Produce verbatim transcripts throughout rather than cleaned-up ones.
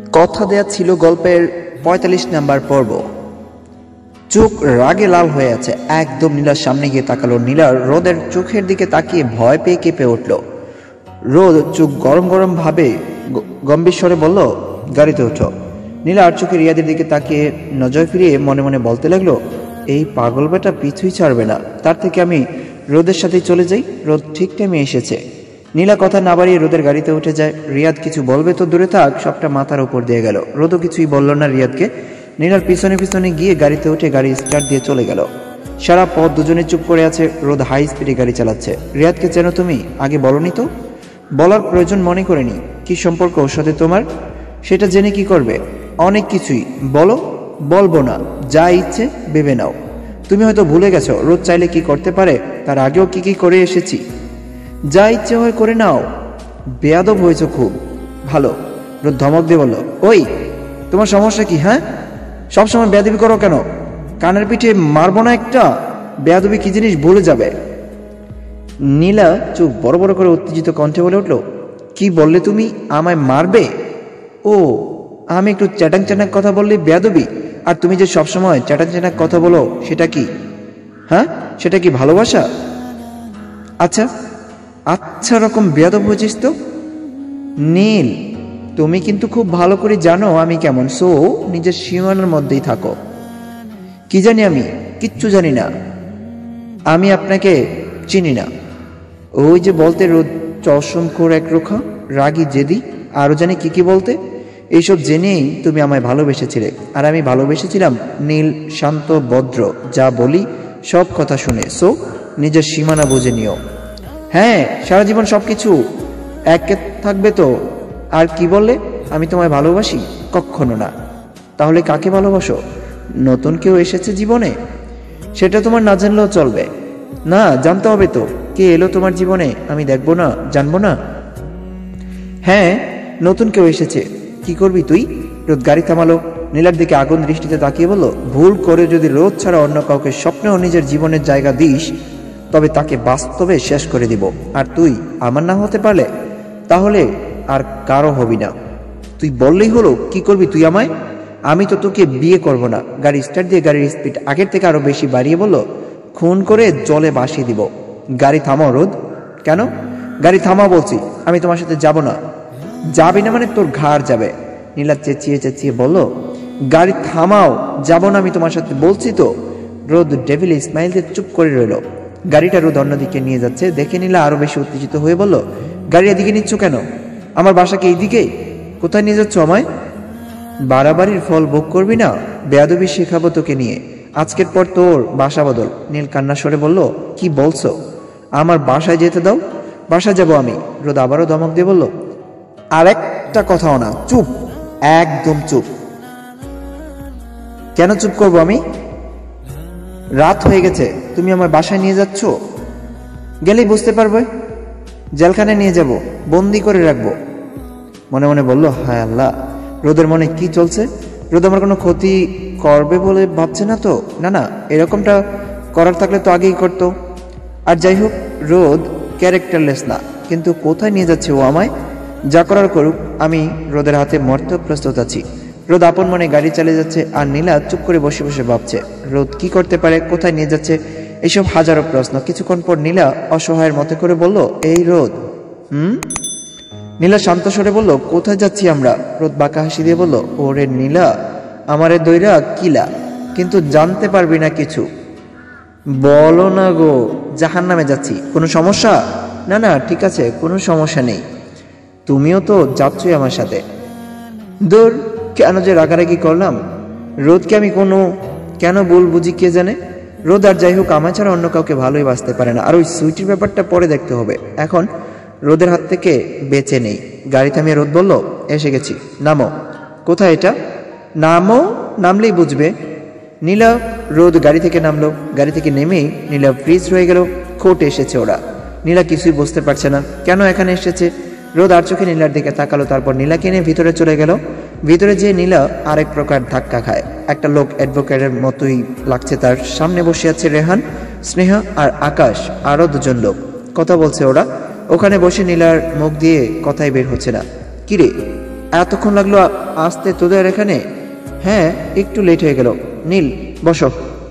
কথা দেয়া ছিল গল্পের পঁয়তাল্লিশ নাম্বার পর্ব। চোখ রাগে লাল হয়ে আছে, একদম নীলার সামনে গিয়ে তাকালো। নীলা রোদের চোখের দিকে তাকিয়ে ভয় পেয়ে কেঁপে উঠল। রোদ চোখ গরম গরম ভাবে গম্ভীর স্বরে বলল, গাড়িতে ওঠো। নীলা আর চোখে রিয়াদের দিকে তাকিয়ে নজর ফিরিয়ে মনে মনে বলতে লাগলো, এই পাগল বেটা পিছুই ছাড়বে না, তার থেকে আমি রোদের সাথেই চলে যাই। রোদ ঠিক টাইমে এসেছে। নীলা কথা না বাড়িয়ে রোদের গাড়িতে উঠে যায়। রিয়াদ কিছু বলবে তো দূরে থাক, সবটা মাথার উপর দিয়ে গেল। রোদও কিছুই বলল না রিয়াদকে। নীলার পিছনে পিছনে গিয়ে গাড়িতে উঠে গাড়ি স্টার্ট দিয়ে চলে গেল। সারা পথ দুজনে চুপ করে আছে। রোদ হাই স্পিডে গাড়ি চালাচ্ছে। রিয়াদকে চেনো তুমি? আগে বলনি তো। বলার প্রয়োজন মনে করেনি। কি সম্পর্ক ওর সাথে তোমার? সেটা জেনে কি করবে? অনেক কিছুই। বলো। বলবো না, যা ইচ্ছে ভেবে নাও। তুমি হয়তো ভুলে গেছো রোদ চাইলে কি করতে পারে, তার আগেও কি কি করে এসেছি। যা ইচ্ছে হয় করে নাও। বেয়াদব হয়েছ খুব। ভালো। রোদ ধমক দিয়ে বলল, ওই তোমার সমস্যা কি? হ্যাঁ, সবসময় বেয়াদবি করো কেন? কানের পিঠে মারবো না একটা? বেয়াদবি কি জিনিস ভুলে যাবে। নীলা চোখ বড় বড় করে উত্তেজিত কণ্ঠে বলে উঠল, কি বললে তুমি? আমায় মারবে? ও, আমি একটু চ্যাটাং চ্যাটাং কথা বললে বেয়াদবি? আর তুমি যে সবসময় চ্যাটাং চ্যাটাং কথা বলো সেটা কি? হ্যাঁ, সেটা কি ভালোবাসা? আচ্ছা আচ্ছা রকম বেয়াদব হয়েছিস তো। নীল, তুমি কিন্তু খুব ভালো করে জানো আমি কেমন, সো নিজের সীমানার মধ্যেই থাকো। কি জানি? আমি কিচ্ছু জানি না। আমি আপনাকে চিনি না। ওই যে বলতে রোদ চশম করে এক রোখা, রাগী, জেদি, আরো জানি কি কি বলতে। এইসব জেনেই তুমি আমায় ভালোবেসেছিলে। আর আমি ভালোবেসেছিলাম নীল, শান্ত, ভদ্র, যা বলি সব কথা শুনে। সো নিজের সীমানা বুঝে নিও। হ্যাঁ, সারা জীবন সবকিছু একে থাকবে তো। আর কি বললে? আমি তোমায় ভালোবাসি? কখনো না। তাহলে কাকে ভালোবাসো? নতুন কেউ এসেছে জীবনে? সেটা তোমার না জানলেও চলবে। না, জানতে হবে তো। কে এলো তোমার জীবনে? আমি দেখবো না, জানবো না? হ্যাঁ, নতুন কেউ এসেছে। কি করবি তুই? রোদ গাড়ি থামালো। নীলার দিকে আগুন দৃষ্টিতে তাকিয়ে বলল, ভুল করে যদি রোদ ছাড়া অন্য কাউকে স্বপ্নেও নিজের জীবনের জায়গা দিস, তবে তাকে বাস্তবে শেষ করে দিব। আর তুই আমার না হতে পারলে তাহলে আর কারো হবি না। তুই বললেই হলো। কি করবি তুই আমায়? আমি তো তোকে বিয়ে করব না। গাড়ি স্টার্ট দিয়ে গাড়ির স্পিড আগের থেকে আরো বেশি বাড়িয়ে বলল, খুন করে জলে ভাসিয়ে দিব। গাড়ি থামাও রোদ। কেন? গাড়ি থামাও বলছি। আমি তোমার সাথে যাব না। যাবি না মানে তোর ঘাড় যাবে। নীলা চেঁচিয়ে চেঁচিয়ে বলল, গাড়ি থামাও। যাব না আমি তোমার সাথে, বলছি তো। রোদ ডেভিল স্মাইল দিয়ে চুপ করে রইল। গাড়িটা রোদ অন্যদিকে নিয়ে যাচ্ছে দেখে নীলা আরো বেশি উত্তেজিত হয়ে বলল, গাড়ি এদিকে নিচ্ছ কেন? আমার বাসা কি এইদিকে? কোথায় নিয়ে যাচ্ছ আমায়? বাড়াবাড়ির ফল ভোগ করবি না। বেয়াদবি শেখাবো তোকে নিয়ে। আজকের পর তোর বাসা বদল। নীল কান্না স্বরে বলল, কি বলছো? আমার বাসায় যেতে দাও। বাসায় যাব আমি। রোদ আবারও ধমক দিয়ে বলল, আর একটা কথাও না। চুপ, একদম চুপ। কেন চুপ করবো আমি? রাত হয়ে গেছে, তুমি আমার বাসায় নিয়ে যাচ্ছ। গেলেই বুঝতে পারবে। জেলখানে নিয়ে যাব, বন্দি করে রাখবো। মনে মনে বলল, হায় আল্লাহ, রোদের মনে কি চলছে? রোদ আমার কোনো ক্ষতি করবে বলে ভাবছে না তো? না না, এরকমটা করার থাকলে তো আগেই করতো। আর যাই হোক, রোদ ক্যারেক্টারলেস না। কিন্তু কোথায় নিয়ে যাচ্ছে ও আমায়? যা করার করুক, আমি রোদের হাতে মরতে প্রস্তুত আছি। রোদ আপন মনে গাড়ি চালিয়ে যাচ্ছে। আর নীলা চুপ করে বসে বসে ভাবছে, রোদ কি করতে পারে, কোথায় নিয়ে যাচ্ছে, এইসব হাজারো প্রশ্ন। কিছুক্ষণ পর নীলা অসহায়ের মতো করে বলল, এই রোদ। হুম? নীলা শান্ত স্বরে বলল, কোথায় যাচ্ছি আমরা? রোদ বাঁকা হাসি দিয়ে বলল, ওরে নীলা, আমারে দইরা কিলা, কিন্তু জানতে পারবি না কিছু। বলো না গো। জাহান নামে যাচ্ছি। কোনো সমস্যা? না না, ঠিক আছে, কোনো সমস্যা নেই। তুমিও তো যাচ্ছই আমার সাথে। দূর, কেন যে রাগারাগি করলাম। রোদকে আমি কোনো কেন বল বুঝি কে জানে। রোদ আর যাই হোক আমার ছাড়া অন্য কাউকে ভালোই বাঁচতে পারে না। আর ওই সুইটির ব্যাপারটা পরে দেখতে হবে। এখন রোদের হাত থেকে বেঁচে নেই। গাড়ি থামিয়ে রোদ বলল, এসে গেছি, নামো। কোথায় এটা? নামো, নামলেই বুঝবে। নীলা রোদ গাড়ি থেকে নামলো। গাড়ি থেকে নেমেই নীলা ফ্রিজ হয়ে গেল। কোর্টে এসেছে ওরা। নীলা কিছুই বুঝতে পারছে না কেন এখানে এসেছে। রোদ আর চোখে নীলার দিকে তাকালো। তারপর নীলাকে নিয়ে ভিতরে চলে গেল। ভিতরে যেয়ে নীলা আরেক প্রকার ধাক্কা খায়। একটা লোক অ্যাডভোকেটের মতোই লাগছে তার। সামনে বসে আছে রেহান, স্নেহা আর আকাশ। আরো দুজন লোক কথা বলছে ওরা। ওখানে বসে নীলার মুখ দিয়ে কথাই বের হচ্ছে না। কিরে, এতক্ষণ লাগলো আসতে তোদের এখানে? হ্যাঁ, একটু লেট হয়ে গেল। নীল, বসো।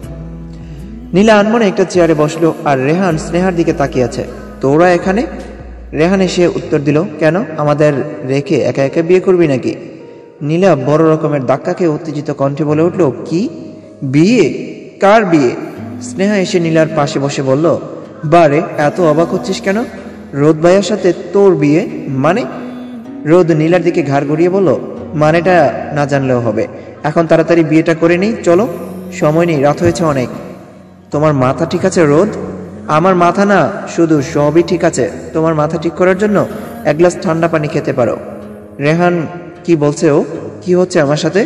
নীলা আনমনে একটা চেয়ারে বসলো আর রেহান স্নেহার দিকে তাকিয়ে আছে। তোরা এখানে? রেহান এসে উত্তর দিল, কেন, আমাদের রেখে একা একা বিয়ে করবি নাকি? নীলা বড় রকমের ধাক্কাকে উত্তেজিত কণ্ঠে বলে উঠল, কি বিয়ে? কার বিয়ে? স্নেহা এসে নীলার পাশে বসে বলল, বারে এত অবাক হচ্ছিস কেন? রোদ ভাইয়ার সাথে তোর বিয়ে মানে? রোদ নীলার দিকে ঘাড় ঘুরিয়ে বলল, মানেটা না জানলেও হবে, এখন তাড়াতাড়ি বিয়েটা করে নেই, চলো, সময় নেই, রাত হয়েছে অনেক। তোমার মাথা ঠিক আছে রোদ? আমার মাথা না, শুধু সবই ঠিক আছে। তোমার মাথা ঠিক করার জন্য এক গ্লাস ঠান্ডা পানি খেতে পারো। রেহান, কি বলছে ও? কি হচ্ছে আমার সাথে?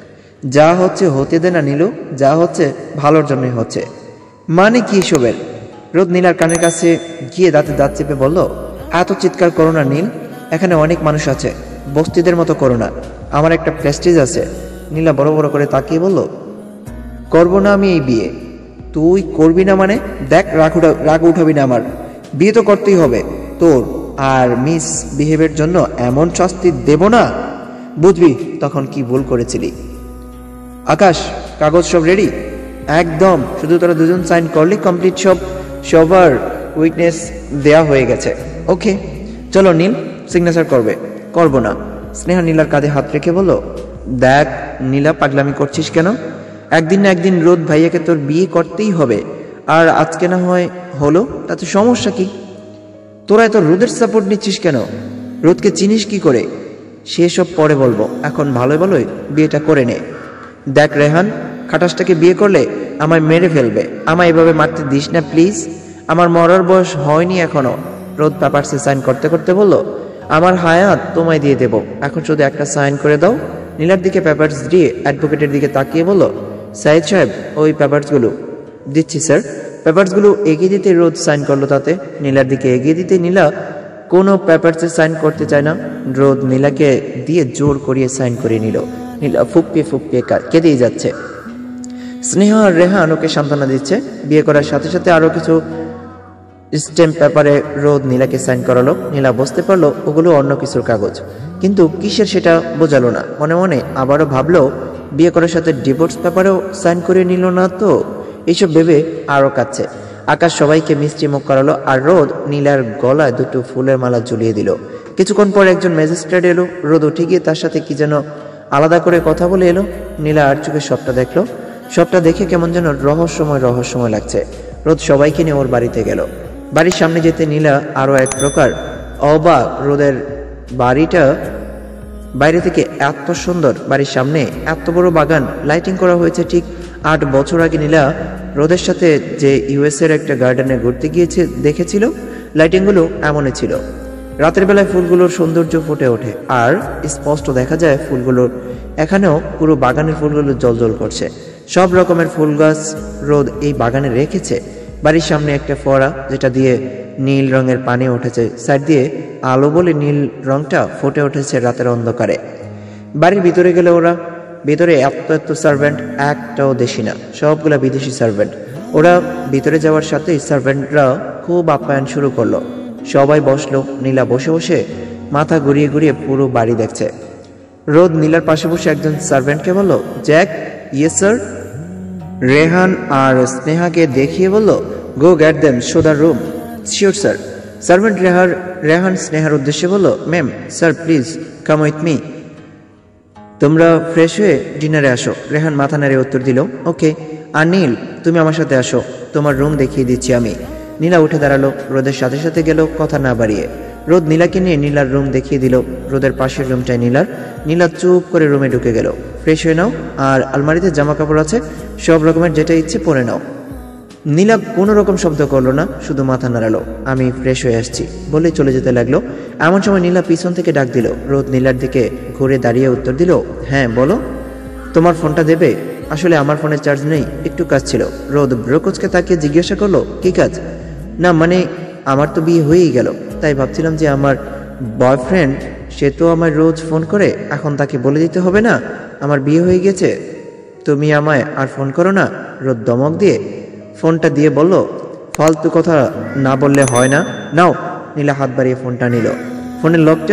যা হচ্ছে হতে দে না নীলু, যা হচ্ছে ভালোর জন্যই হচ্ছে। মানে কি এসবের? রোদ নীলার কানের কাছে গিয়ে দাঁতে দাঁত চেপে বলল, এত চিৎকার করো না নীল, এখানে অনেক মানুষ আছে, বস্তিদের মতো করো না, আমার একটা প্রেস্টিজ আছে। নীলা বড় বড় করে তাকিয়ে বলল, করবো না আমি এই বিয়ে। তুই করবি না মানে? দেখ, রাগ উঠা রাগ উঠাবি না আমার, বিয়ে তো করতেই হবে তোর। আর মিস বিহেভের জন্য এমন শাস্তি দেব না, বুঝবি তখন কি ভুল করেছিলি। আকাশ, কাগজ সব রেডি? একদম, শুধু তোরা দুজন সাইন করলি কমপ্লিট, সব সবার উইকনেস দেয়া হয়ে গেছে। ওকে, চলো নীল, সিগনেচার করবে। করবো না। স্নেহা নীলার কাঁধে হাত রেখে বলল, দেখ নীলা, পাগলামি করছিস কেন? একদিন না একদিন রোদ ভাইয়াকে তোর বিয়ে করতেই হবে, আর আজকে না হয় হলো, তাতে সমস্যা কি? তোরা এত রোদের সাপোর্ট নিচ্ছিস কেন? রোদকে চিনিস কি করে? সেসব পরে বলবো, এখন ভালো ভালোই বিয়েটা করে নে। দেখ রেহান, খাটাসটাকে বিয়ে করলে আমায় মেরে ফেলবে, আমায় এভাবে মারতে দিস না প্লিজ, আমার মরার বয়স হয়নি এখনো। রোদ পেপারসে সাইন করতে করতে বলল, আমার হায়াত তোমায় দিয়ে দেব, এখন শুধু একটা সাইন করে দাও। নীলার দিকে পেপারস দিয়ে অ্যাডভোকেটের দিকে তাকিয়ে বলল, সাইদ সাহেব, ওই পেপারসগুলো। দিচ্ছি স্যার। পেপারসগুলো এগিয়ে দিতে রোদ সাইন করলো তাতে। নীলার দিকে এগিয়ে দিতে নীলা কোনো পেপারসে সাইন করতে চায় না। রোদ নীলাকে দিয়ে জোর করিয়ে সাইন করিয়ে নিল। নীলা ফুপিয়ে ফুপিয়ে কেঁদেই যাচ্ছে। স্নেহা আর রেহান ওকে সান্ত্বনা দিচ্ছে। বিয়ে করার সাথে সাথে আরো কিছু স্ট্যাম্প পেপারে রোদ নীলাকে সাইন করালো। নীলা বুঝতে পারলো ওগুলো অন্য কিছুর কাগজ, কিন্তু কিসের সেটা বোঝালো না। মনে মনে আবারও ভাবলো, বিয়ে করার সাথে ডিভোর্স পেপারেও সাইন করে নিল না তো। এইসব ভেবে আরো কাচ্ছে। আকাশ সবাইকে মিষ্টি মুখ করালো আর রোদ নীলার গলায় দুটো ফুলের মালা ঝুলিয়ে দিল। কিছুক্ষণ পর একজন ম্যাজিস্ট্রেট এলো। রোদ উঠে গিয়ে তার সাথে কি যেন আলাদা করে কথা বলে এলো। নীলা আর চোখে সবটা দেখলো। সবটা দেখে কেমন যেন রহস্যময় রহস্যময় লাগছে। রোদ সবাইকে নিয়ে ওর বাড়িতে গেল। বাড়ির সামনে যেতে নীলা আরো এক প্রকার অবাক। রোদের বাড়িটা বাইরে থেকে এত সুন্দর, বাড়ির সামনে এত বড় বাগান, লাইটিং করা হয়েছে। ঠিক আট বছর আগে নীলা রোদের সাথে যে ইউএস এর একটা গার্ডেনে ঘুরতে গিয়েছে দেখেছিল, লাইটিংগুলো এমনই ছিল। রাতের বেলায় ফুলগুলোর সৌন্দর্য ফুটে ওঠে আর স্পষ্ট দেখা যায় ফুলগুলোর এখানেও পুরো বাগানের ফুলগুলো জ্বলজ্বল করছে। সব রকমের ফুল গাছ রোদ এই বাগানে রেখেছে। বাড়ির সামনে একটা ফোয়ারা, যেটা দিয়ে নীল রঙের পানি উঠেছে। সাইড দিয়ে আলো বলে নীল রংটা ফুটে উঠেছে রাতের অন্ধকারে। বাড়ির ভিতরে গেলে ওরা ভিতরে এত এত সার্ভেন্ট, একটাও দেশি না, সবগুলা বিদেশি সার্ভেন্ট। ওরা ভিতরে যাওয়ার সাথেই সার্ভেন্টরা খুব আপ্যায়ন শুরু করলো। সবাই বসলো। নীলা বসে বসে মাথা ঘুরিয়ে ঘুরিয়ে পুরো বাড়ি দেখছে। রোদ নীলার পাশে বসে একজন সার্ভেন্টকে বলল, জ্যাক। Yes sir. রেহান আর স্নেহাকে দেখিয়ে বলল, go get them, show the room. Sure sir. Servant রেহার রেহান স্নেহার উদ্দেশ্যে বলল, ma'am, sir please come with me. তোমরা ফ্রেশ হয়ে ডিনারে আসো। রেহান মাথা নেড়ে উত্তর দিল, ওকে। আর নীল, তুমি আমার সাথে আসো, তোমার রুম দেখিয়ে দিচ্ছি আমি। নীলা উঠে দাঁড়ালো। রোদের সাথে সাথে গেল, কথা না বাড়িয়ে। রোদ নীলাকে নিয়ে নীলার রুম দেখিয়ে দিল। রোদের পাশের রুমটাই নীলার। নীলা চুপ করে রুমে ঢুকে গেল। ফ্রেশ হয়ে নাও, আর আলমারিতে জামা কাপড় আছে, সব রকমের যেটা ইচ্ছে পরে নাও। নীলা কোনো রকম শব্দ করলো না, শুধু মাথা নাড়ালো। আমি ফ্রেশ হয়ে আসছি বলেই চলে যেতে লাগলো। এমন সময় নীলা পিছন থেকে ডাক দিল। রোদ নীলার দিকে ঘুরে দাঁড়িয়ে উত্তর দিল, হ্যাঁ বলো। তোমার ফোনটা দেবে? আসলে আমার ফোনে চার্জ নেই, একটু কাজ ছিল। রোদ ব্রোকোচকে তাকিয়ে জিজ্ঞাসা করলো, কি কাজ? না মানে আমার তো বিয়ে হয়েই গেল, তাই ভাবছিলাম যে আমার বয়ফ্রেন্ড, সে তো আমার রোজ ফোন করে, এখন তাকে বলে দিতে হবে না আমার বিয়ে হয়ে গেছে, তুমি আমায় আর ফোন করো না। রোদ দমক দিয়ে ফোনটা দিয়ে বলল, ফালতু কথা না বললে হয় না, নাও। নীলা হাত বাড়িয়ে ফোনটা নিল। ফোনের লকটা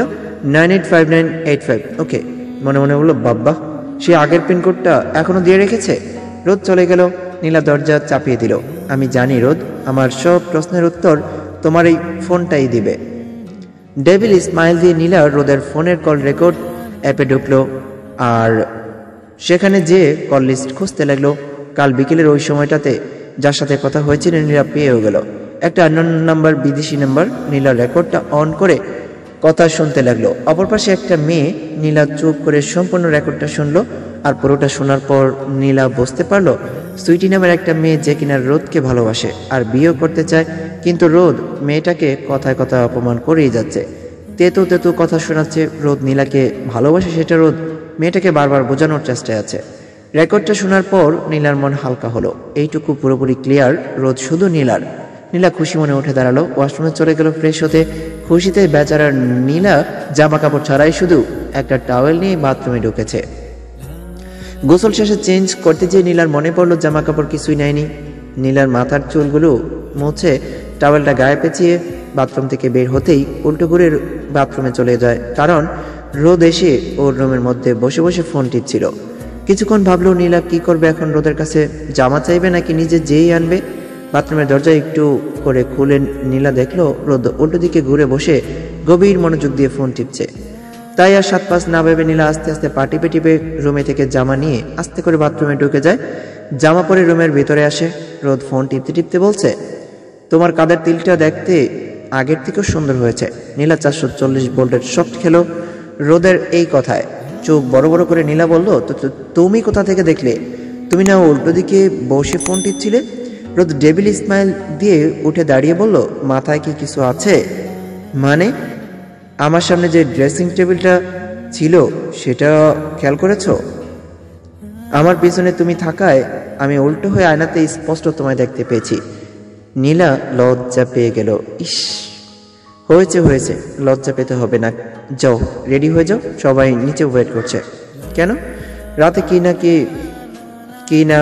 nine eight five nine eight five. Okay, মনে মনে বললো বাব্বা, সে আগের পিনকোডটা এখনো দিয়ে রেখেছে। রোদ চলে গেল। নীলা দরজা চাপিয়ে দিল। আমি জানি রোদ, আমার সব প্রশ্নের উত্তর তোমার এই ফোনটাই দিবে। ডেভিল স্মাইল দিয়ে নীলা রোদের ফোনের কল রেকর্ড অ্যাপে ঢুকলো আর সেখানে যে কল লিস্ট খুঁজতে লাগলো। কাল বিকেলের ওই সময়টাতে যার সাথে কথা হয়েছিল নীলা পেয়েও গেল। একটা আননোন নাম্বার, বিদেশি নাম্বার। নীলা রেকর্ডটা অন করে কথা শুনতে লাগলো। অপর পাশে একটা মেয়ে। নীলা চুপ করে সম্পূর্ণ রেকর্ডটা শুনলো। আর পুরোটা শোনার পর নীলা বুঝতে পারলো সুইটি নামের একটা মেয়ে যে কিনা রোদকে ভালোবাসে আর বিয়েও করতে চায়, কিন্তু রোদ মেয়েটাকে কথায় কথা অপমান করেই যাচ্ছে। তেতু তেতু কথা শোনাচ্ছে। রোদ নীলাকে ভালোবাসে সেটা রোদ মেয়েটাকে বারবার বোঝানোর চেষ্টায় আছে। রেকর্ডটা শোনার পর নীলার মন হালকা হলো। এইটুকু পুরোপুরি ক্লিয়ার, রোদ শুধু নীলার। নীলা খুশি মনে উঠে দাঁড়ালো, ওয়াশরুমে চলে গেল ফ্রেশ হতে। খুশিতে বেচারার নীলা জামা কাপড় ছাড়াই শুধু একটা টাওয়েল নিয়ে বাথরুমে ঢুকেছে। গোসল শেষে চেঞ্জ করতে যেয়ে নীলার মনে পড়লো জামা কাপড় কিছুই নেয়নি। নীলার মাথার চুলগুলো মুছে টাওয়েলটা গায়ে পেঁচিয়ে বাথরুম থেকে বের হতেই উল্টো ঘুরে বাথরুমে চলে যায়, কারণ রোদ এসে ওর রুমের মধ্যে বসে বসে ফোন টিপছিল। কিছুক্ষণ ভাবলো নীলা কি করবে এখন। রোদের কাছে জামা চাইবে নাকি নিজে যেই আনবে। বাথরুমের দরজা একটু করে খুলে নীলা দেখলো রোদ উল্টো দিকে ঘুরে বসে গভীর মনোযোগ দিয়ে ফোন টিপছে। তাই আর সাত পাঁচ না ভেবে নীলা আস্তে আস্তে পা টিপে টিপে রুমে থেকে জামা নিয়ে আস্তে করে বাথরুমে ঢুকে যায়। জামা পরে রুমের ভিতরে আসে। রোদ ফোন টিপতে টিপতে বলছে, তোমার কাদের তিলটা দেখতে আগের থেকেও সুন্দর হয়েছে। নীলা চারশো চল্লিশ ভোল্টের শক খেলো রোদের এই কথায়। চোখ বড় বড় করে নীলা বলল, তো তুমি কোথা থেকে দেখলে? তুমি না উল্টো দিকে বসে ফোন টিপছিলে? রোদ ডেভিল স্মাইল দিয়ে উঠে দাঁড়িয়ে বলল, মাথায় কি কিছু আছে? মানে? আমার সামনে যে ড্রেসিং টেবিলটা ছিল সেটা খেয়াল করেছ? আমার পিছনে তুমি থাকায় আমি উল্টো হয়ে আয়নাতে স্পষ্ট তোমায় দেখতে পেয়েছি। নীলা লজ্জা পেয়ে গেল। ইস, হয়েছে হয়েছে, লজ্জা পেতে হবে না। যাও, রেডি হয়ে যাও, সবাই নিচে ওয়েট করছে। কেন? রাতে কি না কি কি না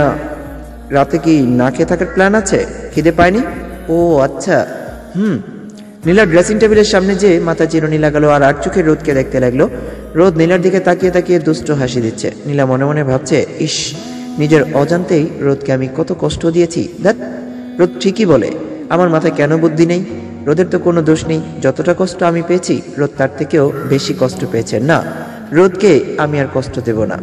রাতে কি না খেয়ে থাকার প্ল্যান আছে? খিদে পায়নি? ও আচ্ছা, হুম। নীলা ড্রেসিং টেবিলের সামনে যে মাথা চিরুনি লাগালো আর আর চোখে রোদকে দেখতে লাগলো। রোদ নীলার দিকে তাকিয়ে তাকিয়ে দুষ্ট হাসি দিচ্ছে। নীলা মনে মনে ভাবছে, ইস, নিজের অজান্তেই রোদকে আমি কত কষ্ট দিয়েছি। ধ্যাৎ, রোদ ঠিকই বলে, আমার মাথায় কেন বুদ্ধি নেই? রোদের তো কোনো দোষ নেই। যতটা কষ্ট আমি পেয়েছি রোদ তার থেকেও বেশি কষ্ট পেয়েছে। না, রোদকে আমি আর কষ্ট দেব না।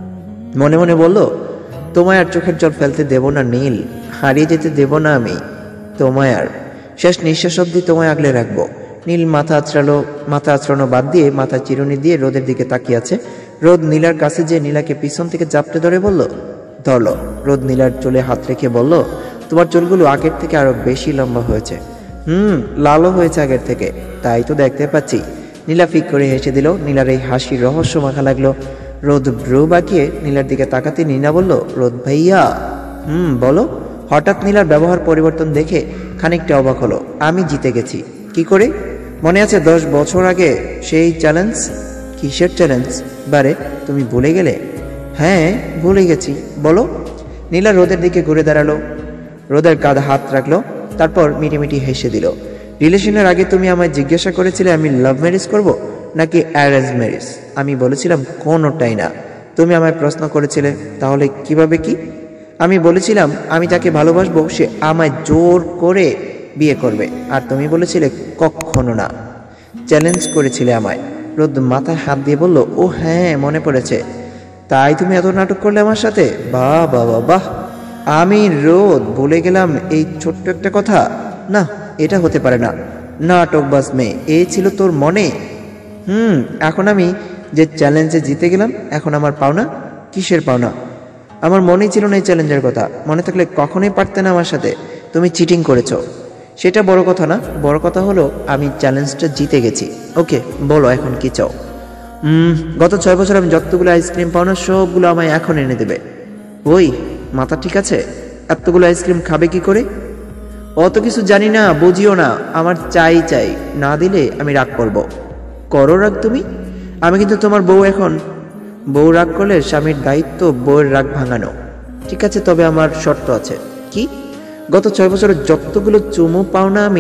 মনে মনে বলল, তোমায় আর চোখের জল ফেলতে দেব না নীল, হারিয়ে যেতে দেব না আমি তোমায় আর। শেষ নিঃশ্বাস অব্দি তোমায় আগলে রাখবো। নীল মাথা আঁচড়ালো। মাথা আঁচড়ানো বাদ দিয়ে মাথা চিরুনি দিয়ে রোদের দিকে তাকিয়ে আছে। রোদ নীলার কাছে যে নীলাকে পিছন থেকে জাপটে ধরে বলল, ধরলো। রোদ নীলার চুলে হাত রেখে বলল, তোমার চুলগুলো আগের থেকে আরো বেশি লম্বা হয়েছে। হুম, লালও হয়েছে আগের থেকে, তাই তো দেখতে পাচ্ছি। নীলা ফিক করে হেসে দিল। নীলার এই হাসির রহস্য মাখা লাগলো। রোদ ব্রু বাঁকিয়ে নীলার দিকে তাকাতে নীলা বলল, রোদ ভাইয়া। হুম, বলো। হঠাৎ নীলার ব্যবহার পরিবর্তন দেখে খানিকটা অবাক হলো। আমি জিতে গেছি। কি করে? মনে আছে দশ বছর আগে সেই চ্যালেঞ্জ? কিসের চ্যালেঞ্জ বারে, তুমি ভুলে গেলে? হ্যাঁ, ভুলে গেছি। বলো। নীলা রোদের দিকে ঘুরে দাঁড়ালো। রোদের কাঁধে হাত রাখলো, তারপর মিটিমিটি হেসে দিল। রিলেশনের আগে তুমি আমায় জিজ্ঞাসা করেছিলে আমি লাভ ম্যারেজ করব নাকি অ্যারেঞ্জ ম্যারেজ। আমি বলেছিলাম কোনোটাই না। তুমি আমায় প্রশ্ন করেছিলে, তাহলে কিভাবে কি? আমি বলেছিলাম আমি তাকে ভালোবাসবো, সে আমায় জোর করে বিয়ে করবে। আর তুমি বলেছিলে কখনো না। চ্যালেঞ্জ করেছিলে আমায়। রোদ মাথায় হাত দিয়ে বলল, ও হ্যাঁ, মনে পড়েছে। তাই তুমি এত নাটক করলে আমার সাথে? বাহ বাহ বাহ, আমি রোদ ভুলে গেলাম এই ছোট্ট একটা কথা। না, এটা হতে পারে না। নাটকবাজ মেয়ে, এই ছিল তোর মনে? হুম, এখন আমি যে চ্যালেঞ্জে জিতে গেলাম, এখন আমার পাওনা? কিসের পাওনা? আমার মনেই ছিল না এই চ্যালেঞ্জের কথা। মনে থাকলে কখনোই পারতে না আমার সাথে। তুমি চিটিং করেছো, সেটা বড় কথা না। বড় কথা হলো আমি চ্যালেঞ্জটা জিতে গেছি। ওকে, বলো এখন কি চাও? হুম, গত ছয় বছর আমি যতগুলো আইসক্রিম পাও না সবগুলো আমায় এখন এনে দেবে। ওই, মাথা ঠিক আছে? এতগুলো আইসক্রিম খাবে কি করে? অত কিছু জানি না, বুঝিও না। আমার চাই চাই, না দিলে আমি রাগ করব। করো রাগ তুমি? আমি কিন্তু তোমার বউ। এখন বউ রাগ করলে স্বামীর দায়িত্ব বউয়ের রাগ ভাঙানো। ঠিক আছে, তবে আমার শর্ত আছে। কি? গত ছয় বছরের যতগুলো চুমু পাও না আমি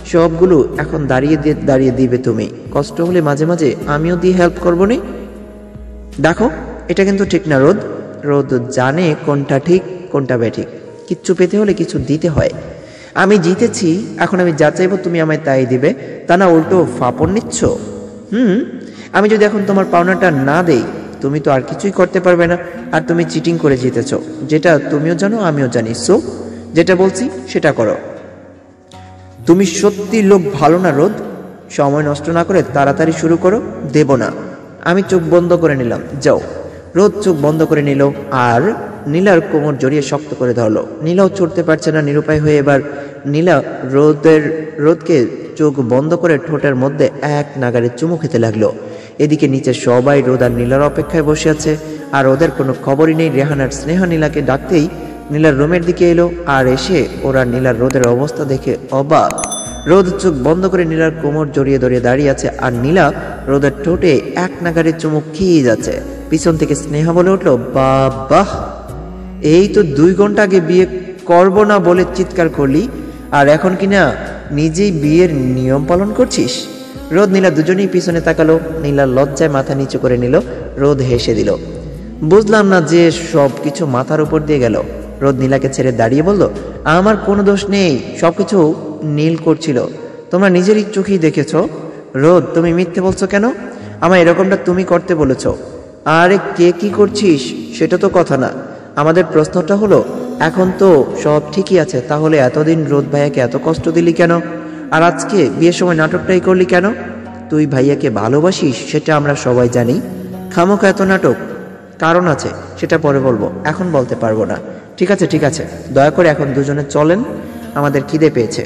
সবগুলো এখন দাঁড়িয়ে দিয়ে দাঁড়িয়ে দিবে তুমি। কষ্ট হলে মাঝে মাঝে আমিও দিয়ে হেল্প করবো নি। দেখো এটা কিন্তু ঠিক না রোদ। রোদ জানে কোনটা ঠিক কোনটা বেঠিক। কিচ্ছু পেতে হলে কিছু দিতে হয়। আমি জিতেছি, এখন আমি যা চাইবো তুমি আমায় তাই দিবে, তা না উল্টো ফাপড় নিচ্ছ। হুম আমি যদি এখন তোমার পাওনাটা না দেই তুমি তো আর কিছুই করতে পারবে না, আর তুমি চিটিং করে জিতেছ, যেটা তুমিও জানো আমিও জানি। সো যেটা বলছি সেটা করো। তুমি সত্যি লোক ভালো না রোদ। সময় নষ্ট না করে তাড়াতাড়ি শুরু করো। দেব না। আমি চোখ বন্ধ করে নিলাম, যাও। রোদ চোখ বন্ধ করে নিল আর নীলার কোমর জড়িয়ে শক্ত করে ধরলো। নীলাও ছুটতে পারছে না, নিরুপায় হয়ে এবার নীলা রোদের রোদকে চোখ বন্ধ করে ঠোঁটের মধ্যে এক নাগারে চুমু খেতে লাগলো। এদিকে নিচে সবাই রোদ আর নীলার অপেক্ষায় বসে আছে, আর ওদের কোনো খবরই নেই। রেহানার স্নেহা নীলাকে ডাকতেই নীলার রুমের দিকে এলো, আর এসে ওরা নীলার রোদের অবস্থা দেখে অবাক। রোদ চোখ বন্ধ করে নীলার কোমর জড়িয়ে ধরিয়ে দাঁড়িয়ে আছে, আর নীলা রোদের ঠোঁটে এক নাগারে চুমু খেয়ে যাচ্ছে। পিছন থেকে স্নেহা বলে উঠলো, বাহ, এই তো দুই ঘন্টা আগে বিয়ে করব না বলে চিৎকার করলি, আর এখন কিনা নিজেই বিয়ের নিয়ম পালন করছিস। রোদ নীলা দুজনেই পিছনে তাকালো। নীলা লজ্জায় মাথা নিচু করে নিল। রোদ হেসে দিল। বুঝলাম না যে সব কিছু মাথার উপর দিয়ে গেল। রোদ নীলাকে ছেড়ে দাঁড়িয়ে বলল, আমার কোনো দোষ নেই, সবকিছু নীল করছিল, তোমরা নিজেরই চোখেই দেখেছ। রোদ তুমি মিথ্যে বলছো কেন? আমার এরকমটা তুমি করতে বলেছ। আরে কে কি করছিস সেটা তো কথা না, আমাদের প্রশ্নটা হলো এখন তো সব ঠিকই আছে, তাহলে এতদিন রোদ ভাইয়াকে এত কষ্ট দিলি কেন? আর আজকে বিয়ের সময় নাটকটাই করলি কেন? তুই ভাইয়াকে ভালোবাসিস সেটা আমরা সবাই জানি, খামোখা এত নাটক। কারণ আছে, সেটা পরে বলবো, এখন বলতে পারবো না। ঠিক আছে ঠিক আছে, দয়া করে এখন দুজনে চলেন, আমাদের খিদে পেয়েছে।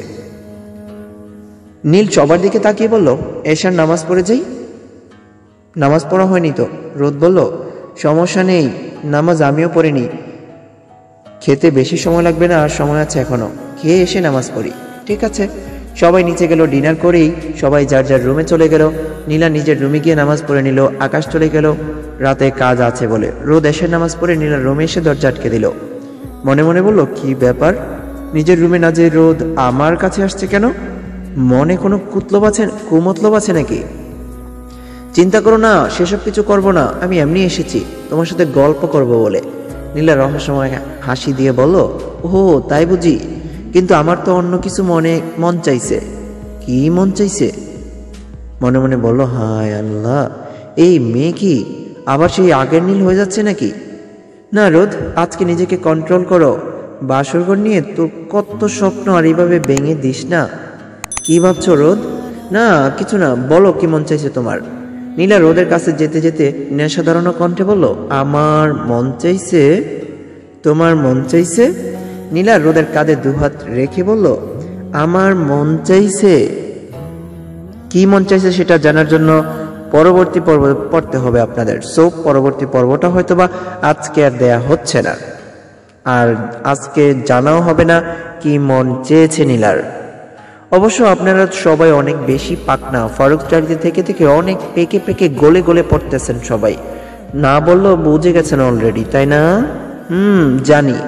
নীল সবার দিকে তাকিয়ে বলল, এশার নামাজ পড়ে যাই। নামাজ পড়া হয়নি তো। রোদ বলল, সমস্যা নেই, নামাজ আমিও পড়িনি, খেতে বেশি সময় লাগবে না, আর সময় আছে এখনো, খেয়ে এসে নামাজ পড়ি। ঠিক আছে। সবাই নিচে গেল। ডিনার করেই সবাই যার যার রুমে চলে গেল। নীলা নিজের রুমে গিয়ে নামাজ পড়ে নিল। আকাশ চলে গেল রাতে কাজ আছে বলে। রোদ এসে নামাজ পড়ে নীলার রুমে এসে দরজা আটকে দিল। মনে মনে বলল, কি ব্যাপার, নিজের রুমে না যে রোদ আমার কাছে আসছে কেন? মনে কোনো কুতলব আছে, কুমতলব আছে নাকি? চিন্তা করো না, সেসব কিছু করব না, আমি এমনি এসেছি তোমার সাথে গল্প করব বলে। নীলা রহস্যময় হাসি দিয়ে বলল, ও তাই বুঝি, কিন্তু আমার তো অন্য কিছু মনে মন চাইছে। কি মন চাইছে? মনে মনে বলল, হায় আল্লাহ, এই মেয়ে কি আবার সেই আগের নীল হয়ে যাচ্ছে নাকি? না রোদ, আজকে নিজেকে কন্ট্রোল করো। বাসরঘর নিয়ে তোর কত স্বপ্ন, আর এইভাবে ভেঙে দিস না। কি ভাবছো রোদ? না কিছু না, বলো কি মন চাইছে তোমার? নীলা রোদের কাছে যেতে যেতে নেশাদারণ কণ্ঠে বলল, আমার মন চাইছে। তোমার মন চাইছে? নীলা রোদের কাঁধে দুহাত রেখে বলল, আমার মন চাইছে। কি মন চাইছে সেটা জানার জন্য পরবর্তী পর্ব পড়তে হবে আপনাদের। সো পরবর্তী পর্বটা হয়তোবা আজকে আর দেয়া হচ্ছে না, আর আজকে জানাও হবে না কি মন চেয়েছে নীলার। অবশ্য আপনারা সবাই অনেক বেশি পাকনা, ফারুকস ডায়েরিতে থেকে থেকে অনেক পেকে পেকে গলে গলে পড়তেছেন সবাই, না বললেও বুঝে গেছেন অলরেডি, তাই না? হুম জানি।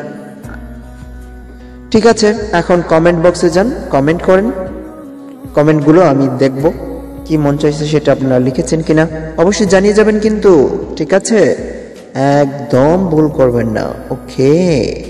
ঠিক আছে, এখন কমেন্ট বক্সে যান, কমেন্ট করেন। কমেন্টগুলো আমি দেখব, কি মন চাইছে সেটা আপনারা লিখেছেন কিনা অবশ্যই জানিয়ে যাবেন কিন্তু। ঠিক আছে, একদম ভুল করবেন না। ওকে।